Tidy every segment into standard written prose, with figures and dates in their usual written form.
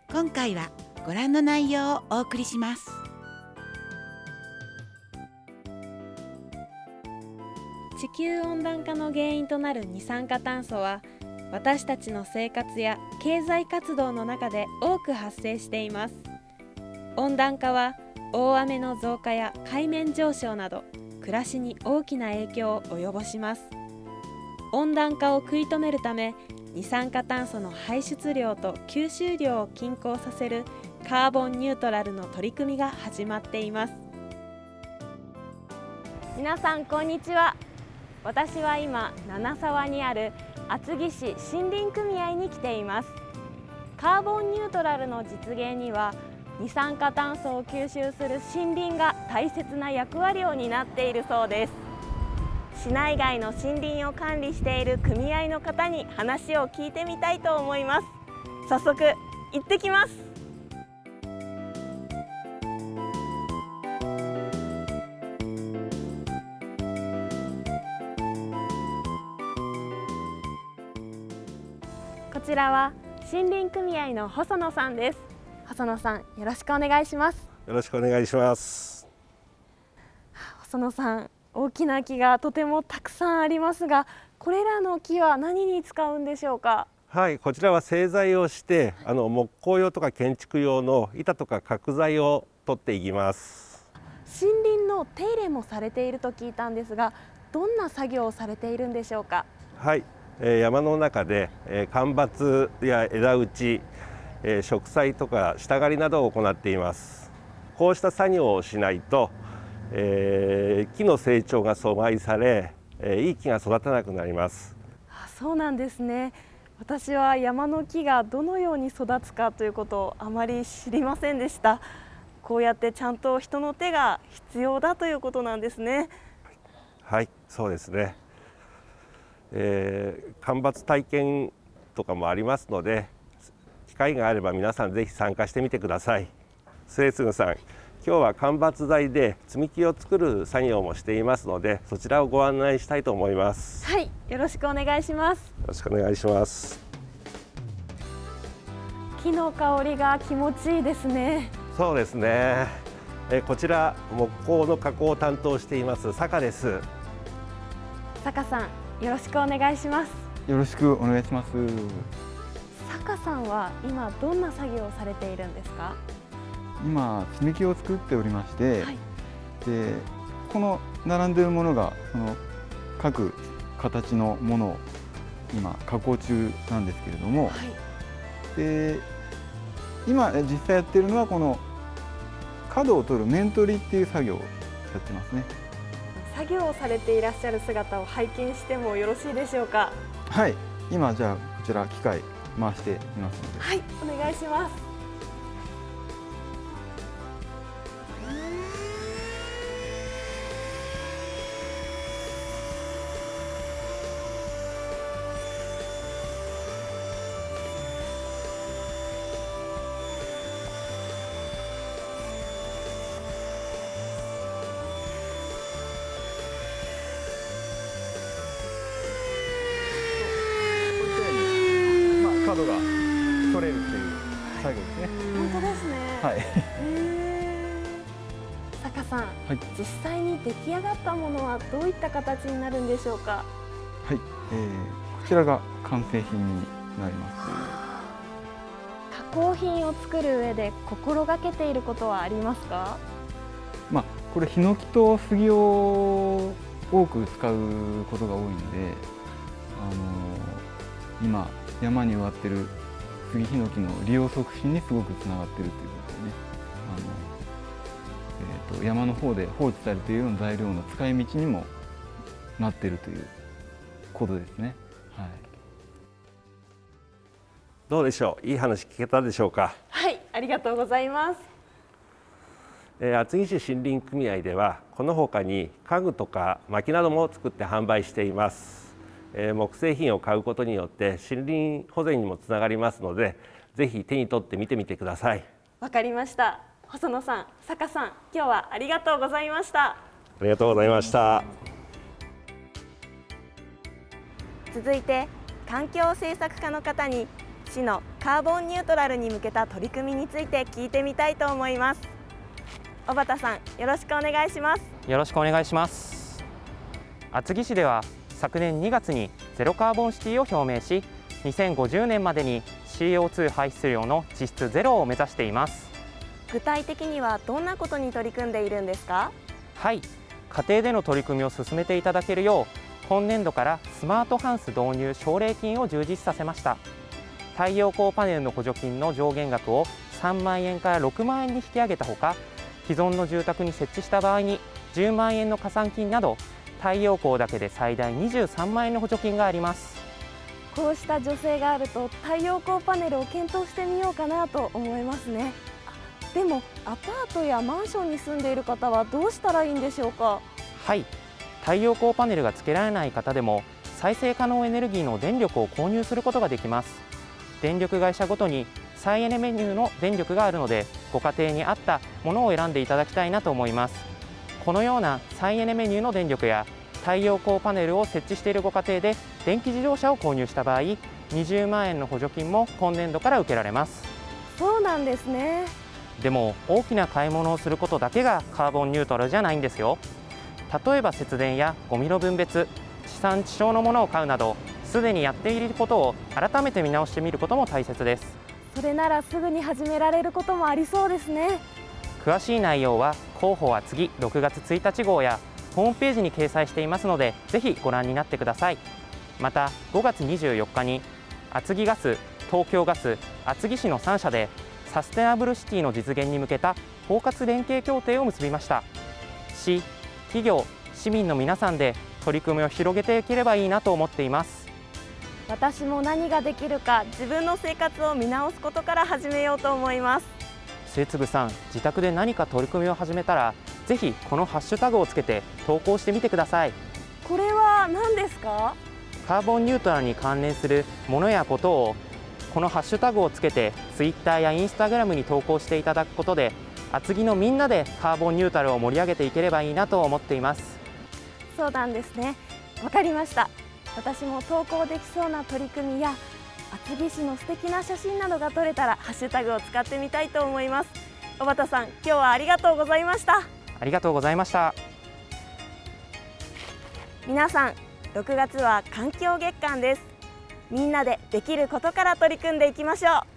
今回はご覧の内容をお送りします。 地球温暖化の原因となる二酸化炭素は、私たちの生活や経済活動の中で多く発生しています。温暖化は大雨の増加や海面上昇など暮らしに大きな影響を及ぼします。温暖化を食い止めるため、二酸化炭素の排出量と吸収量を均衡させるカーボンニュートラルの取り組みが始まっています。皆さんこんにちは。私は今七沢にある厚木市森林組合に来ています。カーボンニュートラルの実現には、二酸化炭素を吸収する森林が大切な役割を担っているそうです。市内外の森林を管理している組合の方に話を聞いてみたいと思います。早速行ってきます。こちらは森林組合の細野さんです。細野さん、よろしくお願いします。 よろしくお願いします。 細野さん、大きな木がとてもたくさんありますが、これらの木は何に使うんでしょうか？ はい、こちらは製材をして木工用とか建築用の板とか角材を取っていきます。 森林の手入れもされていると聞いたんですが、どんな作業をされているんでしょうか？ はい、山の中で間伐や枝打ち、植栽とか下刈りなどを行っています。こうした作業をしないと木の成長が阻害され、いい木が育たなくなります。 そうなんですね。私は山の木がどのように育つかということをあまり知りませんでした。こうやってちゃんと人の手が必要だということなんですね。 はい、そうですね。間伐体験とかもありますので、機会があれば皆さんぜひ参加してみてください。末次さん、今日は間伐材で積み木を作る作業もしていますので、そちらをご案内したいと思います。 はい、よろしくお願いします。 よろしくお願いします。 木の香りが気持ちいいですね。 そうですね。こちら木工の加工を担当しています坂です。 坂さん、よろしくお願いします。 よろしくお願いします。 坂さんは今どんな作業をされているんですか？ 今積み木を作っておりまして、 はい、 でこの並んでいるものがその各形のものを今加工中なんですけれども、はい、で今実際やっているのはこの角を取る面取りっていう作業をやってますね。 作業をされていらっしゃる姿を拝見してもよろしいでしょうか？ はい、今じゃあこちら機械回してみますので、 はい、お願いします。 角が取れるっていう作業ですね。 本当ですね。 はい。 坂さん、 はい、 実際に出来上がったものはどういった形になるんでしょうか？ はい、こちらが完成品になります。 加工品を作る上で心がけていることはありますか？ これヒノキと杉を多く使うことが多いので、今山に植わってる杉ヒノキの利用促進にすごくつながっているということでね、山の方で放置されているような材料の使い道にもなっているということですね。はい、 どうでしょう、いい話聞けたでしょうか？ はい、ありがとうございます。 厚木市森林組合ではこの他に家具とか薪なども作って販売しています。木製品を買うことによって森林保全にもつながりますので、ぜひ手に取って見てみてください。 わかりました。細野さん、坂さん、今日はありがとうございました。 ありがとうございました。 続いて環境政策課の方に市のカーボンニュートラルに向けた取り組みについて聞いてみたいと思います。小畑さん、よろしくお願いします。 よろしくお願いします。厚木市では昨年2月にゼロカーボンシティを表明し、2050年までに CO2 排出量の実質ゼロを目指しています。 具体的にはどんなことに取り組んでいるんですか？ はい、家庭での取り組みを進めていただけるよう、今年度からスマートハウス導入奨励金を充実させました。太陽光パネルの補助金の上限額を3万円から6万円に引き上げたほか、既存の住宅に設置した場合に10万円の加算金など、太陽光だけで最大23万円の補助金があります。 こうした助成があると太陽光パネルを検討してみようかなと思いますね。でもアパートやマンションに住んでいる方はどうしたらいいんでしょうか？ はい、太陽光パネルが付けられない方でも再生可能エネルギーの電力を購入することができます。電力会社ごとに再エネメニューの電力があるので、ご家庭に合ったものを選んでいただきたいなと思います。このような再エネメニューの電力や太陽光パネルを設置しているご家庭で電気自動車を購入した場合、20万円の補助金も今年度から受けられます。 そうなんですね。 でも大きな買い物をすることだけがカーボンニュートラルじゃないんですよ。例えば節電やゴミの分別、地産地消のものを買うなど、すでにやっていることを改めて見直してみることも大切です。 それならすぐに始められることもありそうですね。 詳しい内容は広報は次6月1日号やホームページに掲載していますので、ぜひご覧になってください。また5月24日に厚木ガス、東京ガス、厚木市の3社でサステナブルシティの実現に向けた包括連携協定を結びました。市、企業、市民の皆さんで取り組みを広げていければいいなと思っています。 私も何ができるか、自分の生活を見直すことから始めようと思います。 末次さん、自宅で何か取り組みを始めたら、ぜひこのハッシュタグをつけて投稿してみてください。 これは何ですか？ カーボンニュートラルに関連するものやことをこのハッシュタグをつけて Twitter や Instagram に投稿していただくことで、厚木のみんなでカーボンニュートラルを盛り上げていければいいなと思っています。 そうなんですね。わかりました。私も投稿できそうな取り組みや厚木市の素敵な写真などが撮れたらハッシュタグを使ってみたいと思います。小畑さん、今日はありがとうございました。 ありがとうございました。 皆さん、6月は環境月間です。みんなでできることから取り組んでいきましょう。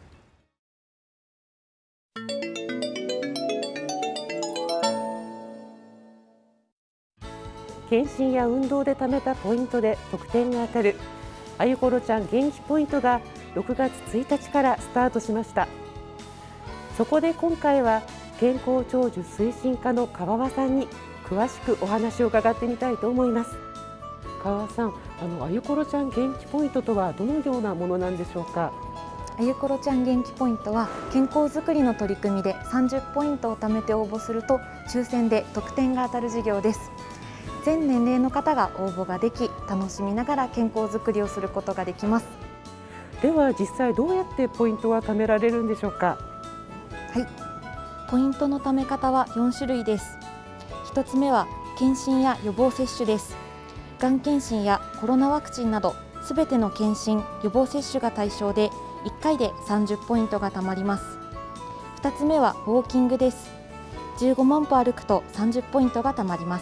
検診や運動で貯めたポイントで得点が当たるあゆころちゃん元気ポイントが6月1日からスタートしました。そこで今回は健康長寿推進課の川和さんに詳しくお話を伺ってみたいと思います。川和さん、あゆころちゃん元気ポイントとはどのようなものなんでしょうか？ あゆころちゃん元気ポイントは健康づくりの取り組みで30ポイントを貯めて応募すると抽選で得点が当たる事業です。全年齢の方が応募ができ、楽しみながら健康づくりをすることができます。 では実際どうやってポイントは貯められるんでしょうか？ はい、ポイントの貯め方は4種類です。1つ目は検診や予防接種です。がん検診やコロナワクチンなどすべての検診・予防接種が対象で1回で30ポイントが貯まります。2つ目はウォーキングです。15万歩歩くと30ポイントが貯まります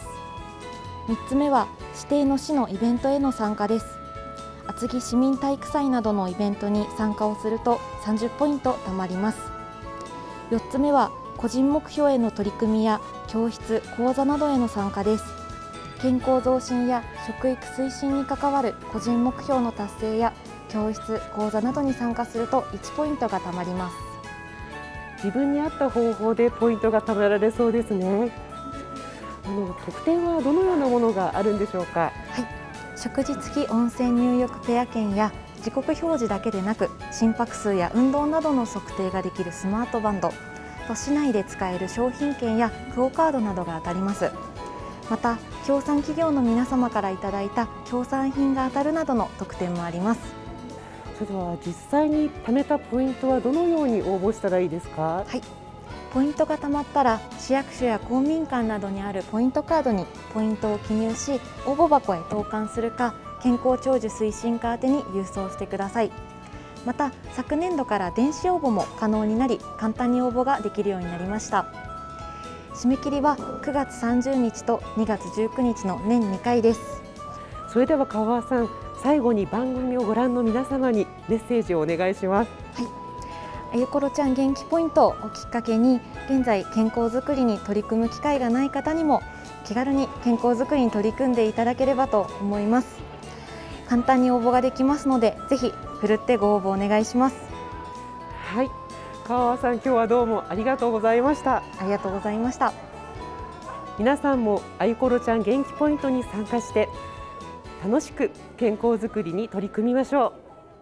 。3つ目は指定の市のイベントへの参加です。厚木市民体育祭などのイベントに参加をすると30ポイント貯まります。4つ目は個人目標への取り組みや教室・講座などへの参加です。健康増進や食育推進に関わる個人目標の達成や教室・講座などに参加すると1ポイントが貯まります。 自分に合った方法でポイントが貯められそうですね。特典はどのようなものがあるんでしょうか？ はい、食事付き温泉入浴ペア券や時刻表示だけでなく心拍数や運動などの測定ができるスマートバンド、市内で使える商品券やクオカードなどが当たります。また協賛企業の皆様からいただいた協賛品が当たるなどの特典もあります。 それでは実際に貯めたポイントはどのように応募したらいいですか？ はい、ポイントが貯まったら市役所や公民館などにあるポイントカードにポイントを記入し、応募箱へ投函するか健康長寿推進課宛てに郵送してください。 また昨年度から電子応募も可能になり、簡単に応募ができるようになりました。締め切りは9月30日と2月19日の年2回です。 それでは川和さん、最後に番組をご覧の皆様にメッセージをお願いします。 あゆころちゃん元気ポイントをきっかけに、現在健康づくりに取り組む機会がない方にも気軽に健康づくりに取り組んでいただければと思います。簡単に応募ができますので、ぜひふるってご応募お願いします。 はい、川和さん、今日はどうもありがとうございました。 ありがとうございました。 皆さんもあゆころちゃん元気ポイントに参加して楽しく健康づくりに取り組みましょう。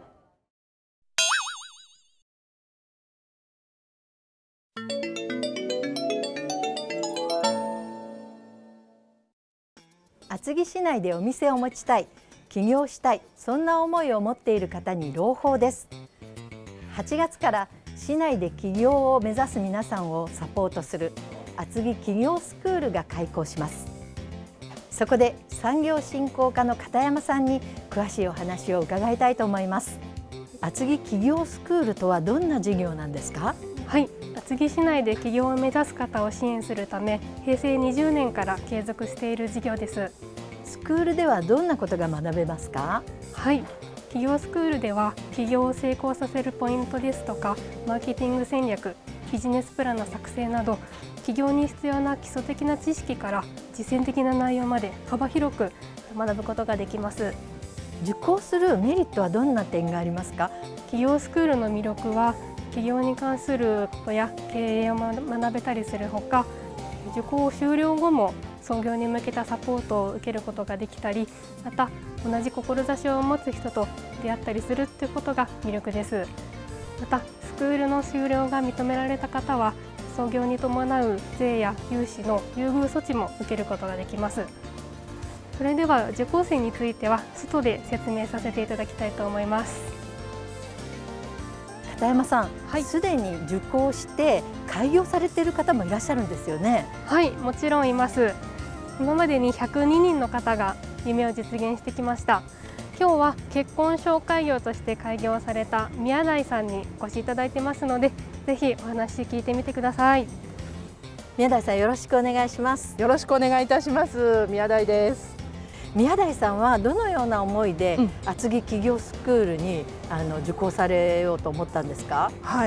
厚木市内でお店を持ちたい、起業したい、そんな思いを持っている方に朗報です。8月から市内で起業を目指す皆さんをサポートする厚木起業スクールが開校します。そこで産業振興課の片山さんに詳しいお話を伺いたいと思います。厚木起業スクールとはどんな事業なんですか？ はい、厚木市内で起業を目指す方を支援するため、平成20年から継続している事業です。 スクールではどんなことが学べますか？ はい、起業スクールでは起業を成功させるポイントですとか、マーケティング戦略、ビジネスプランの作成など、起業に必要な基礎的な知識から実践的な内容まで幅広く学ぶことができます。 受講するメリットはどんな点がありますか？ 起業スクールの魅力は、起業に関することや経営を学べたりするほか、受講終了後も創業に向けたサポートを受けることができたり、また同じ志を持つ人と出会ったりするということが魅力です。またスクールの修了が認められた方は、創業に伴う税や融資の優遇措置も受けることができます。それでは受講生については外で説明させていただきたいと思います。 片山さん、すでに受講して開業されている方もいらっしゃるんですよね。 はい、もちろんいます。今までに102人の方が夢を実現してきました。今日は結婚紹介業として開業された宮台さんにお越しいただいてますので、ぜひお話聞いてみてください。 宮台さん、よろしくお願いします。 よろしくお願いいたします。宮台です。 宮台さんはどのような思いで厚木起業スクールに受講されようと思ったんですか？ はい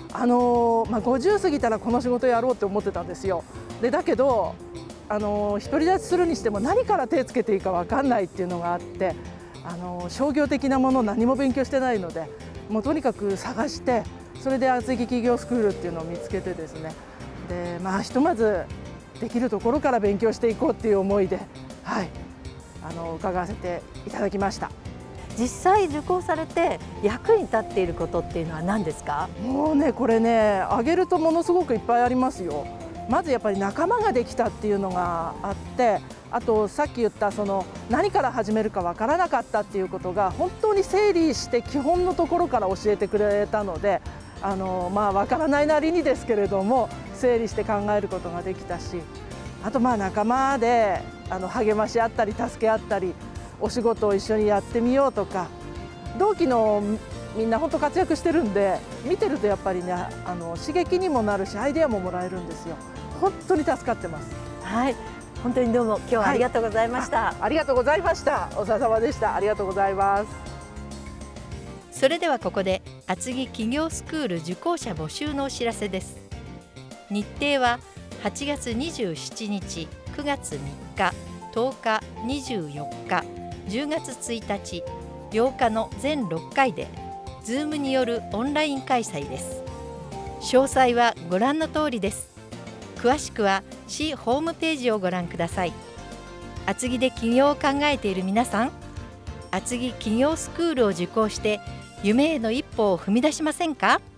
、50過ぎたらこの仕事やろうって思ってたんですよ。でだけど独り立ちするにしても何から手つけていいか分かんないっていうのがあって、商業的なもの何も勉強してないので、もうとにかく探して、それで厚木起業スクールっていうのを見つけてですね、でひとまずできるところから勉強していこうっていう思いで、はい、伺わせていただきました。 実際受講されて役に立っていることっていうのは何ですか？ もうね、これね、挙げるとものすごくいっぱいありますよ。まずやっぱり仲間ができたっていうのがあって、あとさっき言った何から始めるかわからなかったっていうことが本当に整理して基本のところから教えてくれたので、わからないなりにですけれども整理して考えることができたし、あと仲間で励まし合ったり助け合ったり、お仕事を一緒にやってみようとか、同期のみんな本当活躍してるんで、見てるとやっぱりね、刺激にもなるしアイデアももらえるんですよ。本当に助かってます。 はい、本当にどうも今日はありがとうございました。 ありがとうございました。お疲れ様でした。ありがとうございます。 それではここで厚木起業スクール受講者募集のお知らせです。日程は8月27日、9月3日、10日、24日、10月1日、8日の全6回で Zoom によるオンライン開催です。詳細はご覧の通りです。詳しくは市ホームページをご覧ください。厚木で起業を考えている皆さん、厚木起業スクールを受講して夢への一歩を踏み出しませんか？